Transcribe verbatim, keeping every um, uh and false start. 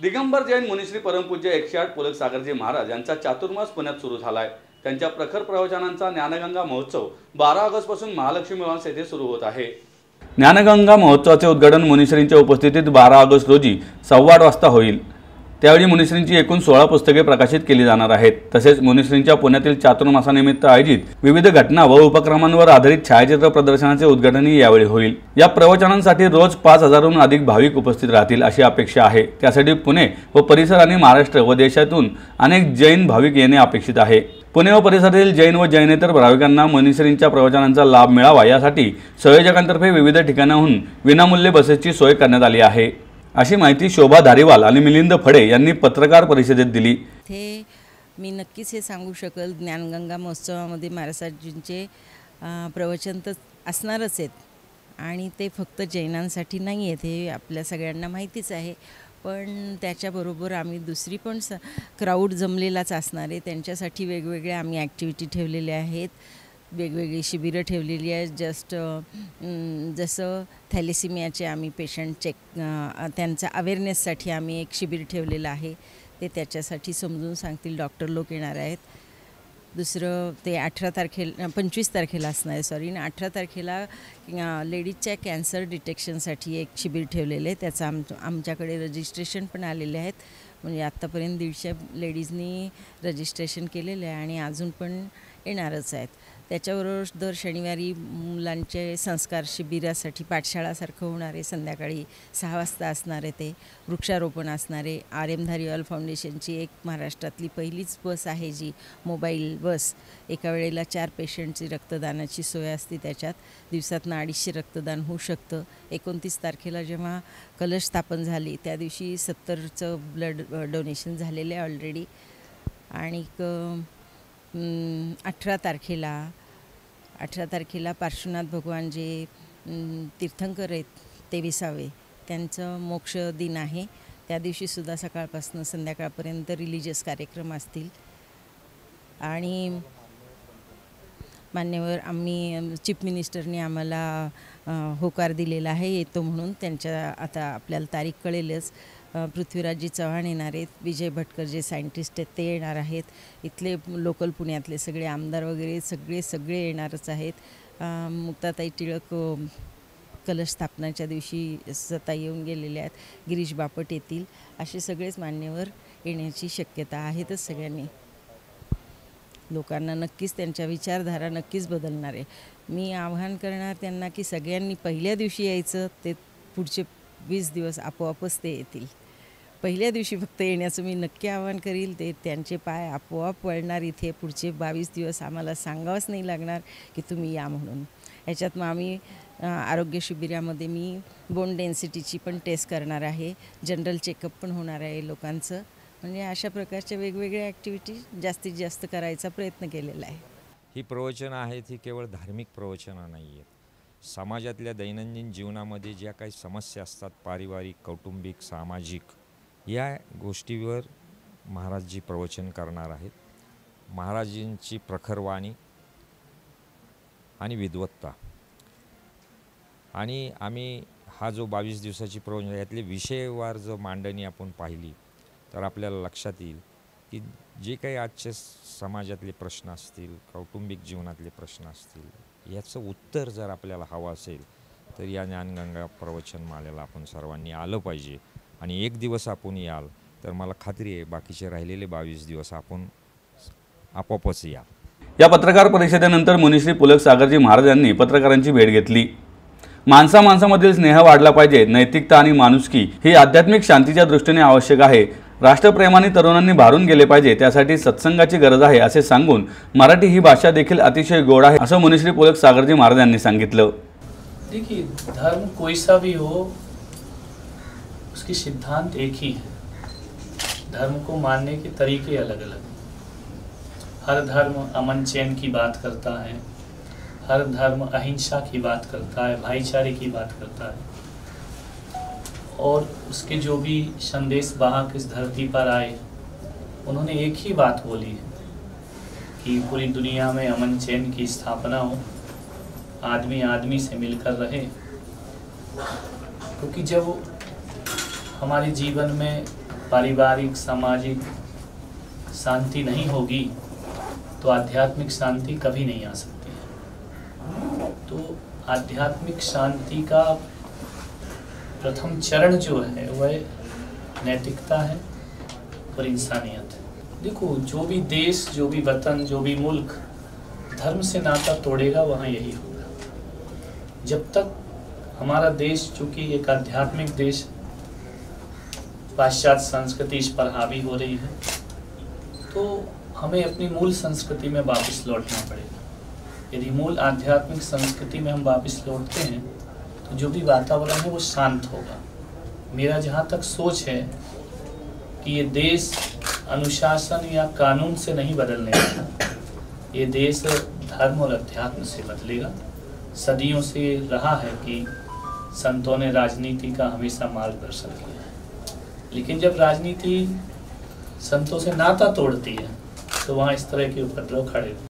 दिगंबर जैन मुनिश्री परमपूज्य एकशे आठ पुलक सागरजी महाराज यांचा चातुर्मास पुण्यात सुरू झालाय। त्यांच्या प्रखर प्रवचनांचा ज्ञानगंगा महोत्सव बारा ऑगस्ट पासून महालक्ष्मी निवास येथे सुरू होत आहे। ज्ञानगंगा महोत्सवाचे उद्घाटन मुनिश्रींच्या उपस्थितीत बारा ऑगस्ट रोजी सव्वा आठ वाजता होईल। त्यावेळी मुनिश्रींची एकूण सोळा पुस्तके प्रकाशित केली जाणार आहेत। तसेच मुनिश्रींच्या पुण्यातील चातुर्मासानिमित्त आयोजित विविध घटना व उपक्रमांवर आधारित छायाचित्र प्रदर्शनाचे उद्घाटनही यावेळी होईल। या प्रवचनांसाठी रोज पाच हजारहून अधिक भाविक उपस्थित राहतील अशी अपेक्षा आहे। त्यासाठी पुणे व परिसर आणि महाराष्ट्र व देशातून अनेक जैन भाविक येणे अपेक्षित आहे। पुणे व परिसरातील जैन व जैनेतर भाविकांना मुनिश्रींच्या प्रवचनांचा लाभ मिळावा यासाठी संयोजकांतर्फे विविध ठिकाणाहून विनामूल्य बसेसची सोय करण्यात आली आहे, अशी माहिती शोभा धारीवाल आणि मिलिंद फडे यांनी पत्रकार परिषदेत दिली। ते मी नक्कीच हे सांगू शकेल, ज्ञानगंगा महोत्सवामध्ये महाराजांचे प्रवचन तर असणारच आहेत आणि ते फक्त जैनांसाठी नाही आहेत हे आपल्या सगळ्यांना माहितीच आहे। पण त्याच्याबरोबर आम्ही दुसरी पण स क्राऊड जमलेलाच असणार आहे, त्यांच्यासाठी वेगवेगळ्या आम्ही ॲक्टिव्हिटी ठेवलेल्या आहेत, वेगवेगळी शिबिरं ठेवलेली आहेत। जस्ट जसं थॅलेसिमियाचे आम्ही पेशंट चेक त्यांचा अवेअरनेससाठी आम्ही एक शिबिर ठेवलेलं आहे, ते त्याच्यासाठी समजून सांगतील डॉक्टर लोक येणार आहेत। दुसरं ते अठरा तारखेला पंचवीस तारखेला असणार आहे सॉरी ना अठरा तारखेला लेडीजच्या कॅन्सर डिटेक्शनसाठी एक शिबिर ठेवलेलं आहे। त्याचं आम आमच्याकडे रजिस्ट्रेशन पण आलेले आहेत, म्हणजे आत्तापर्यंत दीडशे लेडीजनी रजिस्ट्रेशन केलेलं आहे आणि अजून पण येणारच आहेत। त्याच्याबरोबर दर शनिवारी मुलांचे संस्कार शिबिरासाठी पाठशाळासारखं होणार आहे, संध्याकाळी सहा वाजता असणार आहे। ते वृक्षारोपण असणार आहे। आर एम धारीवाल फाउंडेशनची एक महाराष्ट्रातली पहिलीच बस आहे जी मोबाईल बस, एका वेळेला चार पेशंटची रक्तदानाची सोय असते, त्याच्यात दिवसातनं अडीचशे रक्तदान होऊ शकतं। एकोणतीस तारखेला जेव्हा कलश स्थापन झाली त्या दिवशी सत्तरचं ब्लड डोनेशन झालेलं आहे ऑलरेडी। आणि अठरा तारखेला अठरा तारखेला पार्श्वनाथ भगवान जे तीर्थंकर आहेत तेविसावे त्यांचं मोक्ष दिन आहे, त्या दिवशीसुद्धा सकाळपासून संध्याकाळपर्यंत रिलिजियस कार्यक्रम असतील। आणि मान्यवर आम्ही चीफ मिनिस्टरने आम्हाला होकार दिलेला आहे येतो म्हणून, त्यांच्या आता आपल्याला तारीख कळेलच। पृथ्वीराजजी चव्हाण येणार आहेत, विजय भटकर जे सायंटिस्ट आहेत ते येणार आहेत, इथले लोकल पुण्यातले सगळे आमदार वगैरे सगळे सगळे येणारच आहेत। मुक्ताताई टिळक कलश स्थापनाच्या दिवशी स्वतः येऊन गेलेले आहेत, गिरीश बापट येतील, असे सगळेच मान्यवर येण्याची शक्यता आहेतच। सगळ्यांनी लोकांना नक्कीच त्यांच्या विचारधारा नक्कीच बदलणार आहे। मी आवाहन करणार त्यांना की सगळ्यांनी पहिल्या दिवशी यायचं, ते पुढचे वीस दिवस आपोआपच ते येतील। पहिल्या दिवशी फक्त येण्याचं मी नक्की आवाहन करील, ते त्यांचे पाय आपोआप वळणार इथे। पुढचे बावीस दिवस आम्हाला सांगावंच नाही लागणार की तुम्ही या म्हणून। याच्यात मग आम्ही आरोग्य शिबिरामध्ये मी बोन डेन्सिटीची पण टेस्ट करणार आहे, जनरल चेकअप पण होणार आहे लोकांचं, म्हणजे अशा प्रकारच्या वेगवेगळ्या ॲक्टिव्हिटी जास्तीत जास्त करायचा प्रयत्न केलेला आहे। ही प्रवचनं आहेत ही केवळ धार्मिक प्रवचनं नाही आहेत, समाजातल्या दैनंदिन जीवनामध्ये ज्या काही समस्या असतात, पारिवारिक, कौटुंबिक, सामाजिक, या गोष्टीवर महाराजजी प्रवचन करणार आहेत। महाराजांची प्रखर वाणी आणि विद्वत्ता, आणि आम्ही हा जो बावीस दिवसाची प्रवचन यातले विषयवार जर मांडणी आपण पाहिली तर आपल्याला लक्षात येईल की जे काही आजच्या समाजातले प्रश्न असतील, कौटुंबिक जीवनातले प्रश्न असतील, याचं उत्तर जर आपल्याला हवं असेल तर या ज्ञानगंगा प्रवचनमालेला आपण सर्वांनी आलं पाहिजे। आणि एक दिवस आपण याल तर मला खात्री आहे बाकीचे राहिलेले बावीस दिवस आपण आपोआपच याल। या पत्रकार परिषदेनंतर मुनिश्री पुलक सागरजी महाराज यांनी पत्रकारांची भेट घेतली। माणसा माणसामधील स्नेह वाढला पाहिजे, नैतिकता आणि माणुसकी ही आध्यात्मिक शांतीच्या दृष्टीने आवश्यक आहे, राष्ट्रप्रेमाने तरुणांनी भारून गेले पाहिजे, त्यासाठी सत्संगाची गरज आहे असे सांगून मराठी ही भाषा देखील अतिशय गोड आहे असं मुनिश्री पुलक सागरजी महाराज यांनी सांगितलं। देखिए, धर्म कोई सा भी हो, उसकी सिद्धांत एक ही है, धर्म को मानने के तरीके अलग अलग। हर धर्म अमन चैन की बात करता है, हर धर्म अहिंसा की बात करता है, भाईचारे की बात करता है, और उसके जो भी संदेश वाहक इस धरती पर आए उन्होंने एक ही बात बोली है कि पूरी दुनिया में अमन चैन की स्थापना हो, आदमी आदमी से मिलकर रहे। क्योंकि जब हमारे जीवन में पारिवारिक सामाजिक शांति नहीं होगी तो आध्यात्मिक शांति कभी नहीं आ सकती है। तो आध्यात्मिक शांति का प्रथम चरण जो है वह नैतिकता है और इंसानियत है। देखो, जो भी देश, जो भी वतन, जो भी मुल्क धर्म से नाता तोड़ेगा वहाँ यही होगा। जब तक हमारा देश चूँकि एक आध्यात्मिक देश, पाश्चात्य संस्कृति इस पर हावी हो रही है, तो हमें अपनी मूल संस्कृति में वापस लौटना पड़ेगा। यदि मूल आध्यात्मिक संस्कृति में हम वापस लौटते हैं तो जो भी वातावरण है वो शांत होगा। मेरा जहाँ तक सोच है कि ये देश अनुशासन या कानून से नहीं बदलने वाला, ये देश धर्म और अध्यात्म से बदलेगा। सदियों से रहा है कि संतों ने राजनीति का हमेशा मार्गदर्शन किया है, लेकिन जब राजनीति संतों से नाता तोड़ती है तो वहाँ इस तरह के उपद्रव खड़े